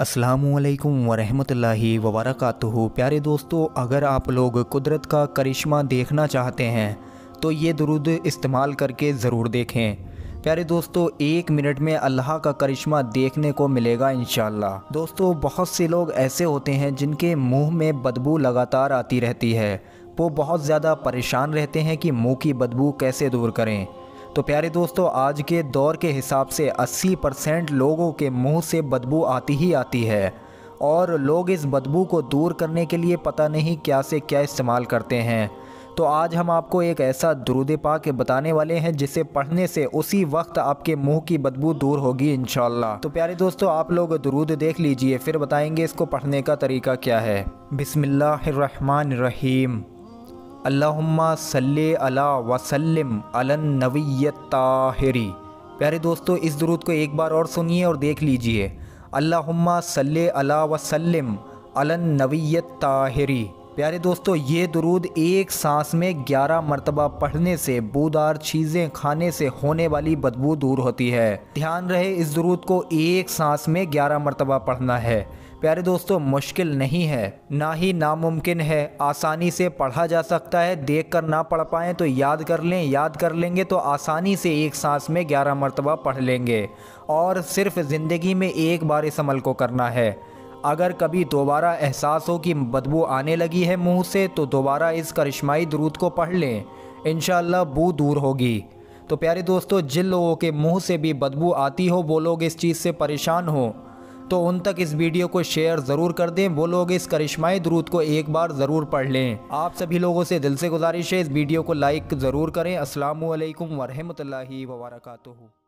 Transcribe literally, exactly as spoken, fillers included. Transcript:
अस्सलामुअलैकुम वरहमतुल्लाहि वबरकातुहू। प्यारे दोस्तों, अगर आप लोग कुदरत का करिश्मा देखना चाहते हैं तो ये दुरूद इस्तेमाल करके ज़रूर देखें। प्यारे दोस्तों, एक मिनट में अल्लाह का करिश्मा देखने को मिलेगा इंशाअल्लाह। दोस्तों, बहुत से लोग ऐसे होते हैं जिनके मुंह में बदबू लगातार आती रहती है। वो बहुत ज़्यादा परेशान रहते हैं कि मुंह की बदबू कैसे दूर करें। तो प्यारे दोस्तों, आज के दौर के हिसाब से अस्सी परसेंट लोगों के मुंह से बदबू आती ही आती है और लोग इस बदबू को दूर करने के लिए पता नहीं क्या से क्या इस्तेमाल करते हैं। तो आज हम आपको एक ऐसा दुरूद पाक बताने वाले हैं जिसे पढ़ने से उसी वक्त आपके मुंह की बदबू दूर होगी इंशाअल्लाह। तो प्यारे दोस्तों, आप लोग दुरूद देख लीजिए, फिर बताएंगे इसको पढ़ने का तरीका क्या है। बिस्मिल्लाहिर्रहमानिर्रहीम। अल्लाहुम्मा सल्ली अला वसल्लिम अलन नबिय्यत ताहिरी। प्यारे दोस्तों, इस दुरूद को एक बार और सुनिए और देख लीजिए। अल्लाहुम्मा सल्ली अला वसल्लिम अलन नबिय्यत ताहिरी। प्यारे दोस्तों, ये दुरूद एक सांस में ग्यारह मरतबा पढ़ने से बूदार चीज़ें खाने से होने वाली बदबू दूर होती है। ध्यान रहे, इस दुरूद को एक सांस में ग्यारह मरतबा पढ़ना है। प्यारे दोस्तों, मुश्किल नहीं है, ना ही नामुमकिन है, आसानी से पढ़ा जा सकता है। देख कर ना पढ़ पाएँ तो याद कर लें, याद कर लेंगे तो आसानी से एक सांस में ग्यारह मरतबा पढ़ लेंगे। और सिर्फ ज़िंदगी में एक बार इस अमल को करना है। अगर कभी दोबारा एहसास हो कि बदबू आने लगी है मुंह से, तो दोबारा इस करिश्माई दुरूद को पढ़ लें, इंशाअल्लाह बू दूर होगी। तो प्यारे दोस्तों, जिन लोगों के मुंह से भी बदबू आती हो, वो लोग इस चीज़ से परेशान हो, तो उन तक इस वीडियो को शेयर ज़रूर कर दें। वो लोग इस करिश्माई दुरूद को एक बार ज़रूर पढ़ लें। आप सभी लोगों से दिल से गुजारिश है, इस वीडियो को लाइक ज़रूर करें। अस्सलामु अलैकुम वरहमतुल्लाहि वबरकातुहू।